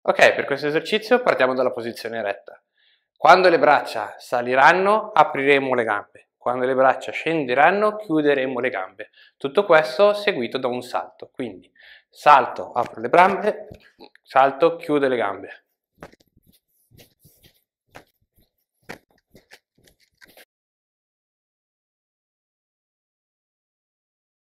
Ok, per questo esercizio partiamo dalla posizione retta. Quando le braccia saliranno, apriremo le gambe. Quando le braccia scenderanno, chiuderemo le gambe. Tutto questo seguito da un salto. Quindi salto, apro le gambe, salto, chiudo le gambe.